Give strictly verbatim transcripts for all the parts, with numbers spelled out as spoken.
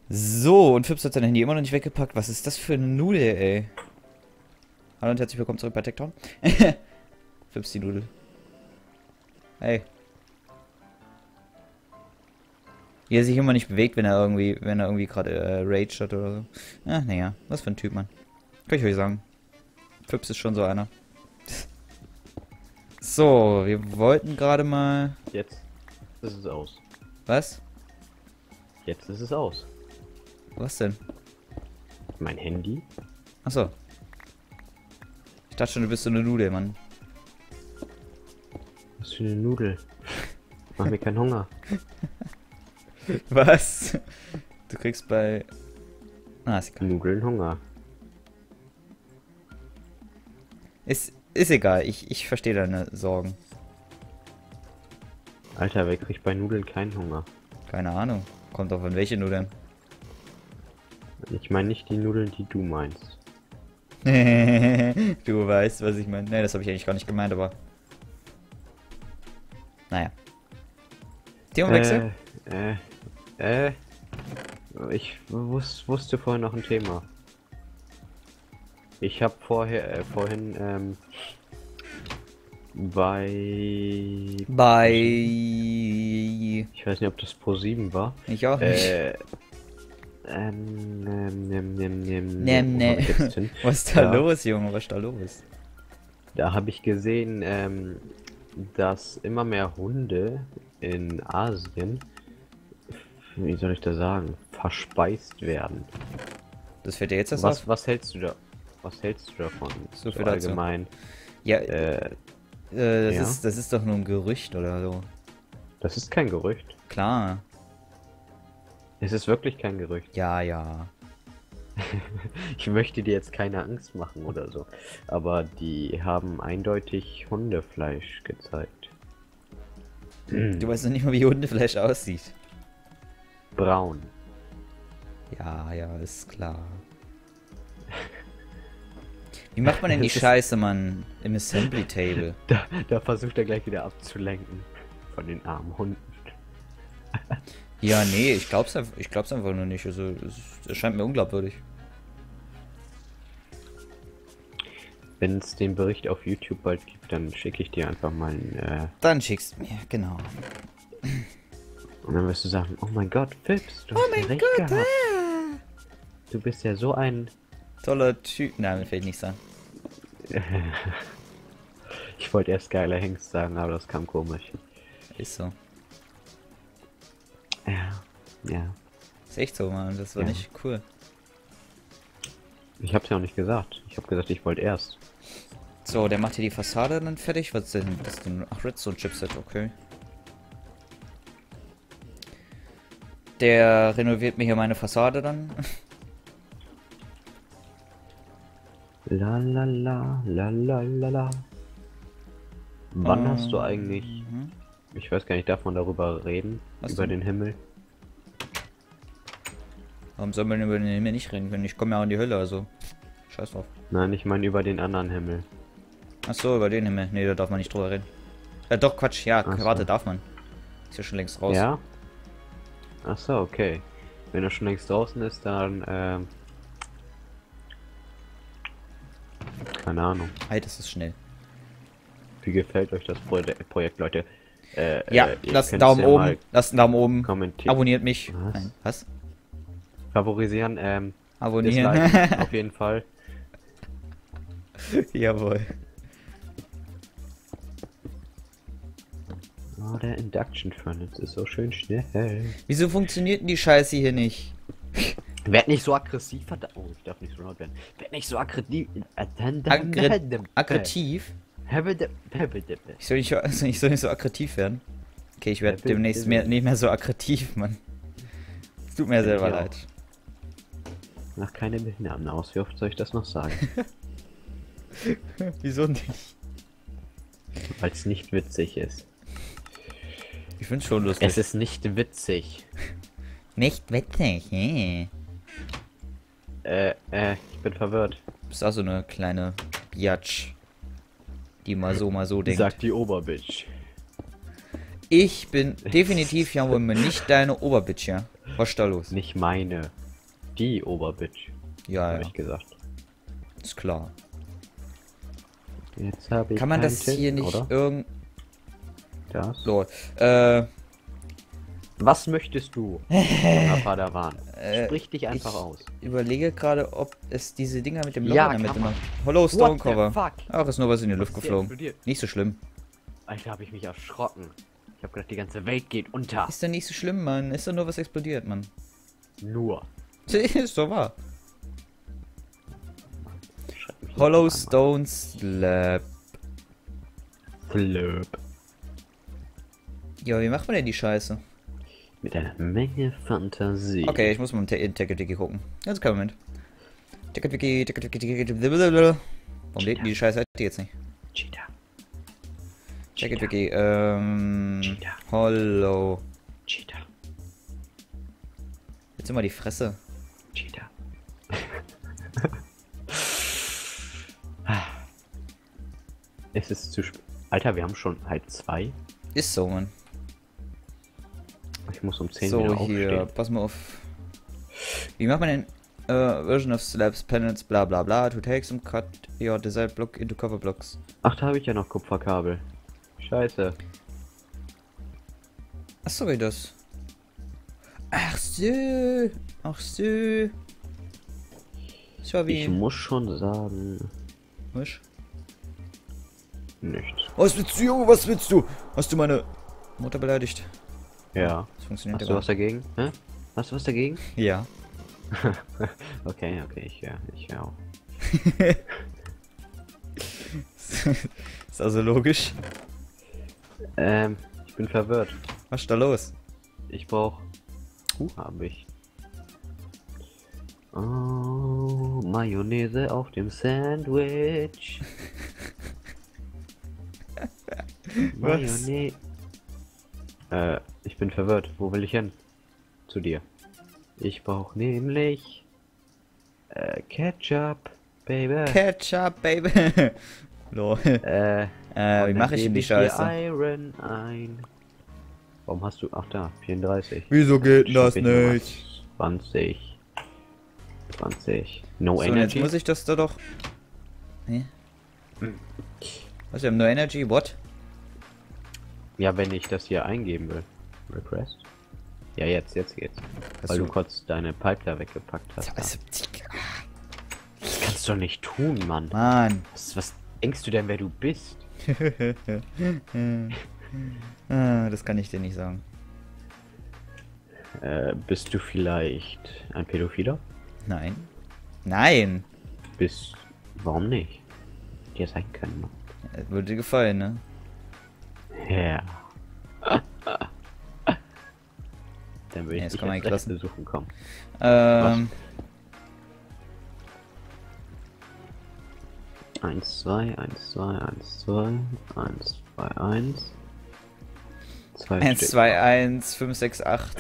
So, und Fips hat sein Handy immer noch nicht weggepackt. Was ist das für eine Nudel, ey? Hallo und herzlich willkommen zurück bei Tekton. Fips die Nudel. Hey. Wie er sich immer nicht bewegt, wenn er irgendwie, wenn er irgendwie gerade äh, Rage hat oder so. Ach, naja, was für ein Typ, Mann. Kann ich euch sagen. Fips ist schon so einer. So, wir wollten gerade mal... Jetzt ist es aus. Was? Jetzt ist es aus. Was denn? Mein Handy? Achso. Ich dachte schon, du bist so eine Nudel, Mann. Was für eine Nudel. Mach mir keinen Hunger. Was? Du kriegst bei... Ah, ist egal. Nudeln Hunger. Ist, ist egal, ich, ich verstehe deine Sorgen. Alter, wer kriegt bei Nudeln keinen Hunger? Keine Ahnung. Kommt doch von welche Nudeln. Ich meine nicht die Nudeln, die du meinst. Du weißt, was ich meine. Ne, das habe ich eigentlich gar nicht gemeint, aber... Naja. Themawechsel? Äh, äh, äh. Ich wus wusste vorhin noch ein Thema. Ich habe vorher, äh, vorhin, ähm, bei... Bei... Ich weiß nicht, ob das Pro sieben war. Ich auch nicht. Äh, ähm, ähm, ähm, ähm, ähm, Nem, wo ne. hab ich jetzt hin? Was ist da Ja. los, Junge? Was ist da los? Da habe ich gesehen, ähm, dass immer mehr Hunde in Asien, wie soll ich das sagen, verspeist werden. Das fällt dir jetzt erst Was, auf? was hältst du da? Was hältst du davon? So viel dazu. allgemein. Ja, Äh, äh, das, ja? ist, das ist doch nur ein Gerücht oder so. das ist kein Gerücht. Klar. Es ist wirklich kein Gerücht. Ja, ja. Ich möchte dir jetzt keine Angst machen oder so. Aber die haben eindeutig Hundefleisch gezeigt. Du weißt noch nicht mal, wie Hundefleisch aussieht. Braun. Ja, ja, ist klar. Wie macht man denn die Das ist- Scheiße, Mann? Im Assembly Table. Da, da versucht er gleich wieder abzulenken. Von den armen Hunden. Ja, nee, ich glaub's einfach, ich glaub's einfach nur nicht. Also, es, es scheint mir unglaubwürdig. Wenn es den Bericht auf YouTube bald gibt, dann schicke ich dir einfach mal einen, äh, Dann schickst du mir, genau. und dann wirst du sagen, oh mein Gott, Fips, du Oh hast ja mein recht Gott, gehabt. ah. Du bist ja so ein... Toller Typ. Nein, mir fällt nichts an. Ich wollte erst geiler Hengst sagen, aber das kam komisch. Ist so. Ja, ja. Ist echt so, Mann. Das war Ja. nicht cool. Ich hab's ja auch nicht gesagt. Ich hab gesagt, ich wollte erst. So, der macht hier die Fassade dann fertig. Was ist denn das denn? Ach, Redstone-Chipset, okay. Der renoviert mir hier meine Fassade dann. La la la, la la la la. Wann hast du eigentlich... Mhm. Ich weiß gar nicht, darf man darüber reden? Was über denn? den Himmel? Warum soll man über den Himmel nicht reden können? Ich komme ja auch in die Hölle, also. Scheiß drauf. Nein, ich meine über den anderen Himmel. Ach so, über den Himmel. Nee, da darf man nicht drüber reden. Äh, doch, Quatsch. Ja, Ach so. warte, darf man. Ist ja schon längst raus. Ja? Ach so, okay. Wenn er schon längst draußen ist, dann, ähm... keine Ahnung. Halt, das ist schnell. Wie gefällt euch das Pro Projekt, Leute? Äh, Ja, äh, ihr lasst einen könnt's Daumen ja oben. mal Lasst einen Daumen oben. kommentieren. Abonniert mich. Was? Nein, was? Favorisieren, ähm... Abonnieren. disliken, auf jeden Fall. Jawohl. Oh, der Induction Furnace ist so schön schnell. Wieso funktioniert denn die Scheiße hier nicht? Werd nicht so aggressiv, verdammt. Oh, ich darf nicht so laut werden. Werd nicht so aggressiv. Aggre aggressiv? Ich soll, nicht, also ich soll nicht so aggressiv werden. Okay, ich werde demnächst mehr, nicht mehr so aggressiv, Mann. Es tut mir selber Ich auch. leid. Mach keine Behinderten aus. Wie oft soll ich das noch sagen? Wieso nicht? Weil es nicht witzig ist. Ich find's schon lustig. Es ist nicht witzig. nicht witzig, eh. Äh, äh, ich bin verwirrt. Du bist auch so eine kleine Biatch, die mal so, mal so denkt. Sagt die Oberbitch. Ich bin definitiv ja wohl nicht deine Oberbitch, ja. Was ist da los? Nicht meine. Die Oberbitch. Ja, hab ja. ich gesagt. Ist klar. Jetzt habe ich Kann man das Tipp, hier nicht oder? irgend... Das. Lol. Äh... Was möchtest du, junger Padawan? Äh, Sprich dich einfach ich aus. Überlege gerade, ob es diese Dinger mit dem Loch Ja, in der kann Mitte man. macht. Hollow Stone What the Cover. fuck? Ach, ist nur was in die Luft Was ist geflogen. explodiert? Nicht so schlimm. Alter, habe ich mich erschrocken. Ich habe gedacht, die ganze Welt geht unter. Ist doch nicht so schlimm, Mann. Ist doch nur was explodiert, Mann. Nur. Ist doch wahr. Schreib mich Hollow nicht an, Stone Slab. Mann. Flöp. Ja, wie macht man denn die Scheiße? Mit einer Menge Fantasie. Okay, ich muss mal in Ticket Wiki gucken. Ganz kein Moment. Ticket Wiki, Ticket Wiki, Ticket Wiki. Warum lädt die Scheiße jetzt nicht? Cheetah. Ticket Wiki, ähm. Cheetah. Hollow. Cheetah. Jetzt immer die Fresse. Cheetah. Es ist zu spät. Alter, wir haben schon halb zwei. Ist so, Mann. Ich muss um zehn So, wieder hier, aufstehen. pass mal auf. Wie macht man denn? Uh, version of slabs, panels, bla bla bla, to take some cut your desired block into cover blocks. Ach, da habe ich ja noch Kupferkabel. Scheiße. Achso, wie das? Ach so. Ach so. So wie. Ich muss schon sagen, Wisch? nichts. Was willst du, Junge? Was willst du? Hast du meine Mutter beleidigt? Ja. Das funktioniert Hast du aber. was dagegen? Hä? Hast du was dagegen? Ja. Okay, okay, ich höre, ich höre auch. Ist also logisch. Ähm, ich bin verwirrt. Was ist da los? Ich brauch. Uh, habe ich. Oh, Mayonnaise auf dem Sandwich. Was? Mayonnaise. Äh, ich bin verwirrt. Wo will ich hin? Zu dir. Ich brauch nämlich äh, Ketchup, Baby. Ketchup, Baby. Lol. Äh, Äh, wie und mache dann ich denn geb die dir Scheiße? Iron ein. Warum hast du. Ach da, vierunddreißig. Wieso geht das Schieb ich noch nicht? was. zwanzig. zwanzig. No So, und jetzt Energy. muss ich das da doch. Hä? Hm. Was, wir haben No Energy? What? Ja, wenn ich das hier eingeben will. Request? Ja, jetzt, jetzt geht's. Hast Weil du- du kurz deine Pipe da weggepackt hast. Also, Das kannst du doch nicht tun, Mann. Mann. Was, was denkst du denn, wer du bist? Ah, das kann ich dir nicht sagen. Äh, bist du vielleicht ein Pädophiler? Nein. Nein. Bist. Warum nicht? Dir sein können, Mann. Es würde dir gefallen, ne? Ja. Dann würde ich Ja, jetzt dich kann man erst eigentlich recht lassen. besuchen kommen. Ähm. eins, zwei, eins, zwei, eins, zwei, eins, zwei, eins. zwei eins, Stück. zwei, eins, fünf, sechs, acht.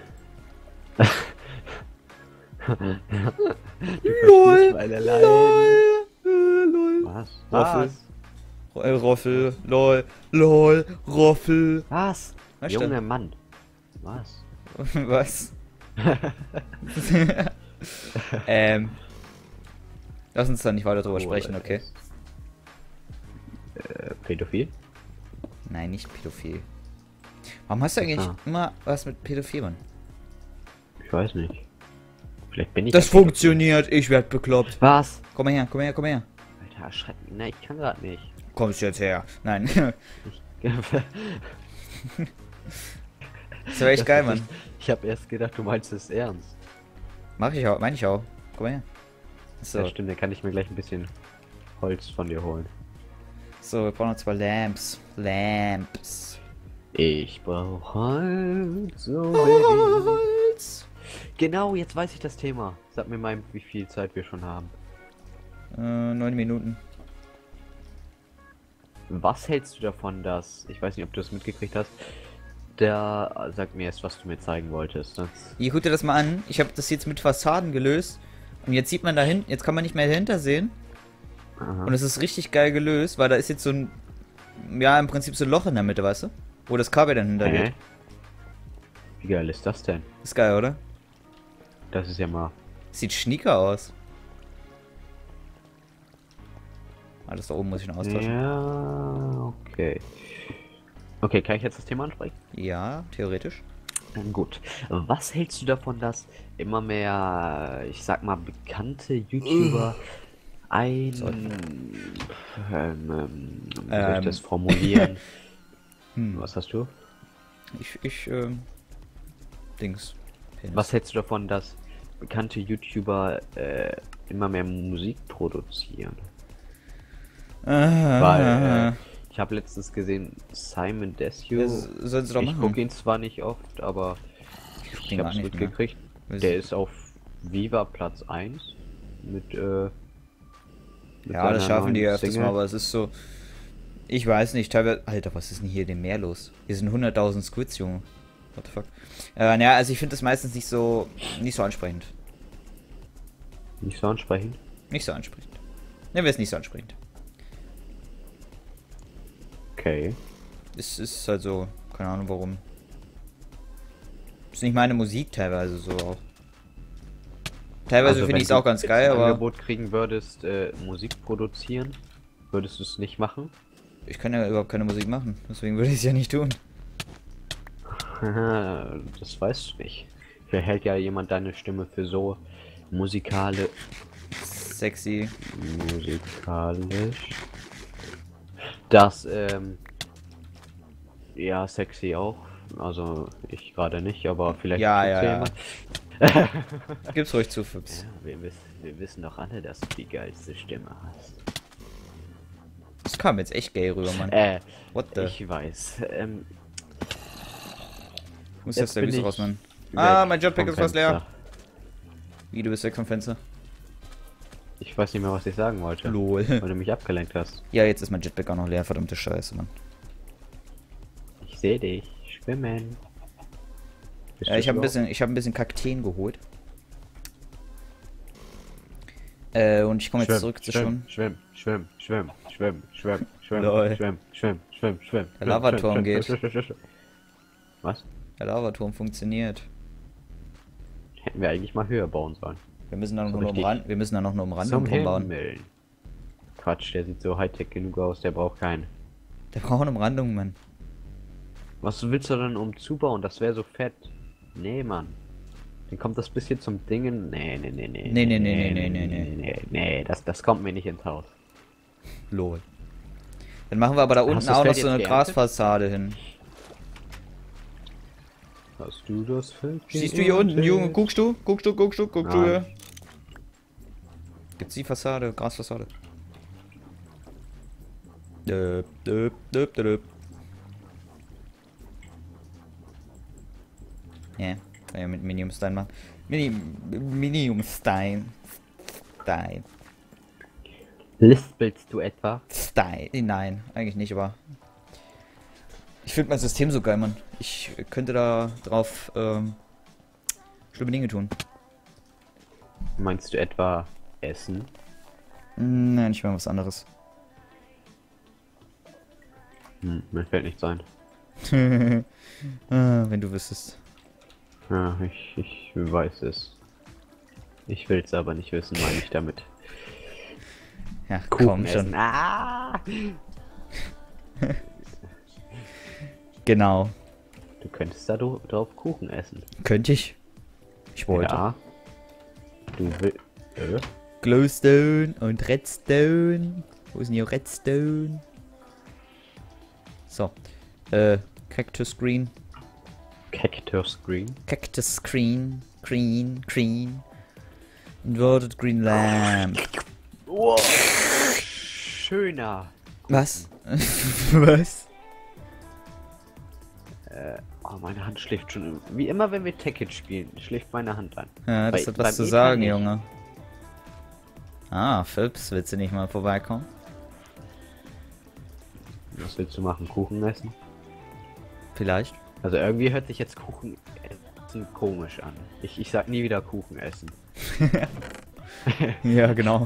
Lol, meine Leiden. lol. Was? Roffel. Äh, Roffel, lol, lol, Roffel. Was? Was Junger denn? Mann. Was? Was? ähm. Lass uns da nicht weiter drüber Oh, sprechen, Leute. okay? Äh, Pädophil? Nein, nicht pädophil. Warum hast du eigentlich Ah. immer was mit Pädophil, Mann? Ich weiß nicht. Vielleicht bin ich. Das ein Pädophil. funktioniert, ich werd bekloppt. Was? Komm mal her, komm mal her, komm mal her. Alter, schreib. Nein, ich kann gerade nicht. Kommst jetzt her. Nein. Ich, Das wäre echt geil, Mann. Ich habe erst gedacht, du meinst es ernst. Mach ich auch, meine ich auch. Komm mal her. So, Ja, stimmt, dann kann ich mir gleich ein bisschen Holz von dir holen. so, wir brauchen noch zwei Lamps. Lamps. Ich brauch Holz, so Baby. Holz. Genau, jetzt weiß ich das Thema. Sag mir mal, wie viel Zeit wir schon haben. Äh, neun Minuten. Was hältst du davon, dass, ich weiß nicht, ob du das mitgekriegt hast, der, sag mir erst, was du mir zeigen wolltest. Sonst... Hier, guck dir das mal an. Ich habe das jetzt mit Fassaden gelöst. Und jetzt sieht man da hinten, jetzt kann man nicht mehr dahinter sehen. Aha. Und es ist richtig geil gelöst, weil da ist jetzt so ein, ja, im Prinzip so ein Loch in der Mitte, weißt du? Wo das Kabel dann hintergeht. Hä? Wie geil ist das denn? Ist geil, oder? Das ist ja mal... Sieht schnieke aus. Alles da oben muss ich noch austauschen. Ja, okay. Okay, kann ich jetzt das Thema ansprechen? Ja, theoretisch. Dann gut. Was hältst du davon, dass immer mehr, ich sag mal, bekannte YouTuber ein... Ähm, ähm, wie soll ich Ähm. das formulieren? Hm. Was hast du? Ich, ich, ähm... Dings. Penis. Was hältst du davon, dass bekannte YouTuber äh, immer mehr Musik produzieren? Ah, Weil äh, ich habe letztens gesehen, Simon Desue. Das sollen sie doch Ich machen. gucke ihn zwar nicht oft, aber ich den habe gar es nicht, mitgekriegt. ne? Der ist auf Viva Platz eins mit, äh, mit Ja, das seiner schaffen die neuen ja öfters Single. mal, aber es ist so... Ich weiß nicht, teilweise... Alter, was ist denn hier dem Meer los? Hier sind hunderttausend Squids, Junge. What the fuck? Äh, naja, also ich finde das meistens nicht so... Nicht so ansprechend. Nicht so ansprechend? Nicht so ansprechend. Nennen wir es nicht so ansprechend. Okay. Es ist halt so... Keine Ahnung warum. Ist nicht meine Musik teilweise so auch. Teilweise Also finde wenn ich es du auch ganz jetzt geil, ein aber... Angebot kriegen würdest, äh, Musik produzieren, würdest du es nicht machen? Ich kann ja überhaupt keine Musik machen. Deswegen würde ich es ja nicht tun. Das weißt du nicht. Vielleicht hält ja jemand deine Stimme für so musikale... Sexy. Musikalisch. Das, ähm... ja, sexy auch. Also, ich gerade nicht, aber vielleicht... Ja, tut's ja, ja. jemand. Gib's ruhig zu, Fips. Ja, wir, wissen, wir wissen doch alle, dass du die geilste Stimme hast. Das kam jetzt echt gay rüber, Mann. Äh, What the? ich weiß. Ähm, Ich muss jetzt jetzt der bin Wüste ich raus, Mann. weg Ah, mein Jetpack vom ist fast leer. Fenster. Wie, du bist weg vom Fenster? Ich weiß nicht mehr, was ich sagen wollte. Lol. Weil du mich abgelenkt hast. Ja, jetzt ist mein Jetpack auch noch leer, verdammte Scheiße, Mann. Ich sehe dich. Schwimmen. Bist Ja, du ich habe ein überhaupt- bisschen, ich habe ein bisschen Kakteen geholt. Äh, und ich komme jetzt Schwimm, zurück zu schwimm, schon. schwimm, schwimm, schwimm, schwimm, schwimm, Lol. schwimm, schwimm, schwimm, schwimm. Der Lavaturm schwimm, geht. schwimm, schwimm, schwimm, schwimm. Was? Der Lavaturm funktioniert. Hätten wir eigentlich mal höher bauen sollen. Wir müssen da noch So eine richtig. Umrand wir müssen da noch eine Umrandung Zum drum bauen. Himmel. Quatsch, der sieht so Hightech genug aus, der braucht keinen. Der braucht eine Umrandung, Mann. Was willst du denn umzubauen? Das wäre so fett. Nee, Mann. Dann kommt das bisschen zum Dingen. Nee, nee, nee, nee. Nee, nee, nee, nee, nee, nee, nee. nee, nee, das, das kommt mir nicht ins Haus. Lol. Dann machen wir aber da Hast unten du das auch noch Feld so eine jetzt geerntet? Grasfassade hin. Hast du das Feld? Siehst du hier unten, geerntet? Junge? Guckst du? Guckst du, guckst du, guckst du Nein. hier? Gibt's die Fassade, Grasfassade? Döp, döp, döp, döp. Ja, kann ja mit Minium Stein machen. Mini, Minium Stein. Stein. Lispelst du etwa? Stein. Nein, eigentlich nicht, aber. Ich finde mein System so geil, Mann. Ich könnte da drauf ähm, schlimme Dinge tun. Meinst du etwa Essen? Nein, ich meine was anderes. Hm, mir fällt nichts ein. Ah, wenn du wüsstest. Ja, ich, ich weiß es. Ich will es aber nicht wissen, meine ich damit. Ja, Kuchen komm essen. schon. Ah! Genau. Du könntest da do- drauf Kuchen essen. Könnte ich. Ich wollte. Ja. Du willst. Äh? Glowstone und Redstone. Wo ist denn hier Redstone? So. Äh, Cactus Green. Cactus Green. Cactus Green. Green. Green. Inverted Green Lamp. Wow. Schöner. Was? Was? Äh, oh, meine Hand schläft schon. Wie immer, wenn wir Tekken spielen, schläft meine Hand an. Ja, das Bei- hat was beim zu E-Pan sagen, nicht. Junge. Ah, Phipps, willst du nicht mal vorbeikommen? Was willst du machen? Kuchen essen? Vielleicht. Also irgendwie hört sich jetzt Kuchen essen komisch an. Ich, ich sag nie wieder Kuchen essen. Ja, genau.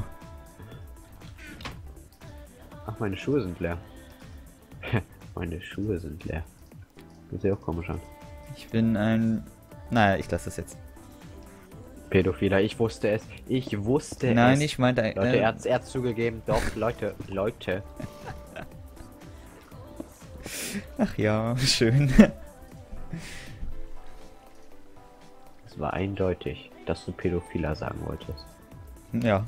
Ach, meine Schuhe sind leer. Meine Schuhe sind leer. Hört sich auch komisch an. Ich bin ein... Naja, ich lasse das jetzt. Pädophiler, ich wusste es. Ich wusste Nein, es. ich meinte... Leute, Äh, er hat's, er hat's zugegeben. Doch, Leute, Leute. Ach ja, schön. Es war eindeutig, dass du Pädophiler sagen wolltest. Ja.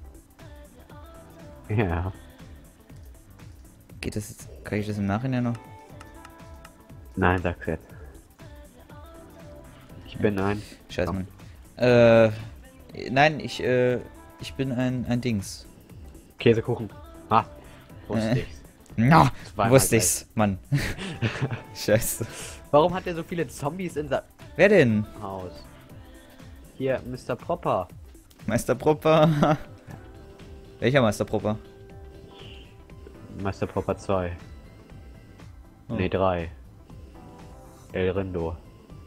Ja. Geht das jetzt... Kann ich das im Nachhinein noch? Nein, sag's jetzt. Ich bin ein... Scheiße, Mann. Äh... Nein, ich, äh... Ich bin ein, ein Dings. Käsekuchen. Ah, wusste Äh. ich's. Na, Zweimal wusste ich's, Mann. Scheiße. Warum hat er so viele Zombies in seinem Wer denn? Haus? Hier, Mister Propper. Meister Propper. Welcher Meister Propper? Meister Propper zwei. Oh. Ne, drei. El Rindo.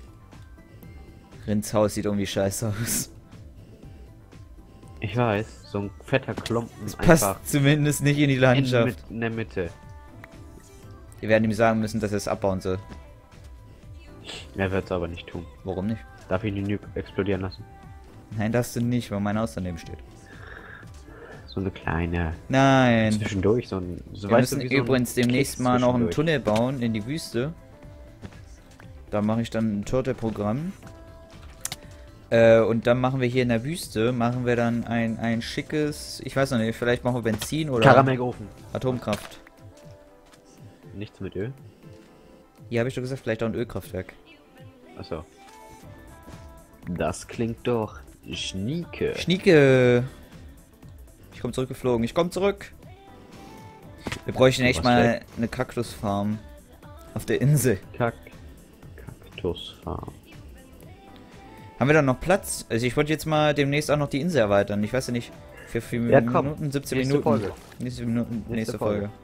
Rins Haus sieht irgendwie scheiße aus. Ich weiß, so ein fetter Klumpen Es passt zumindest nicht in die in, Landschaft. mit, in der Mitte. Wir werden ihm sagen müssen, dass er es abbauen soll. Er wird es aber nicht tun. Warum nicht? Darf ich die Nuke explodieren lassen? Nein, darfst du nicht, weil mein Haus daneben steht. So eine kleine... Nein. Zwischendurch, so ein... So Wir weißt müssen du, wie so übrigens ein demnächst Keks mal noch einen zwischendurch. Tunnel bauen in die Wüste. Da mache ich dann ein Turtle-Programm. Äh, und dann machen wir hier in der Wüste, machen wir dann ein, ein schickes, ich weiß noch nicht, vielleicht machen wir Benzin oder Karamellofen. Atomkraft. Nichts mit Öl? Hier habe ich doch gesagt, vielleicht auch ein Ölkraftwerk. Achso. Das klingt doch schnieke. Schnieke! Ich komme zurückgeflogen, ich komme zurück! Wir bräuchten echt Was mal weg? eine Kaktusfarm auf der Insel. Kack. Kaktusfarm. Haben wir da noch Platz? Also ich wollte jetzt mal demnächst auch noch die Insel erweitern. Ich weiß ja nicht, für vier Ja, komm. Minuten, siebzehn Nächste Minuten. Folge. Nächste Minuten, nächste, Nächste Folge. Folge.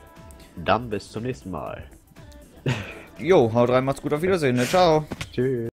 Dann bis zum nächsten Mal. Jo, haut rein, macht's gut, auf Wiedersehen, ne? Ciao. Tschüss.